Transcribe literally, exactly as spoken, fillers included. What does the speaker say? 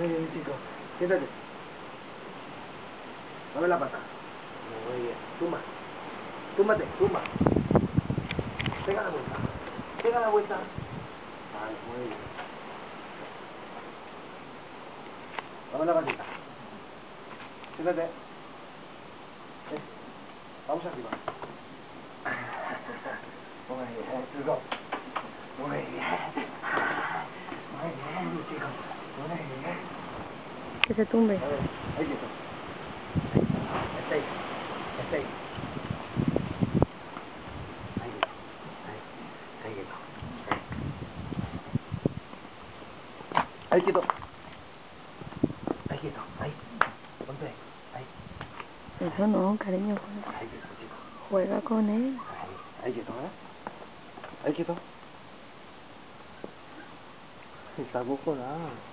Ven, chico. Siéntate. Mueve la pata. Muy bien. Tumba. Túmbate, tumba. Pega la vuelta. Pega la vuelta. Vale, muy bien. Mueve la patita. Siéntate. Sí. Vamos arriba. Muy bien, chico. Muy bien. Muy bien, chico. Muy bien. Que se tumbe. A ver, ahí quieto. Este ahí. Este ahí. Ahí quieto. Ahí. Ahí quieto. Ahí quieto. Ahí quieto. Ahí. Ponte ahí. Ahí. Eso no, cariño. Ahí quieto, chico. Juega con él. Ahí. Ahí quieto, ¿eh? Ahí quieto. Está acojonado.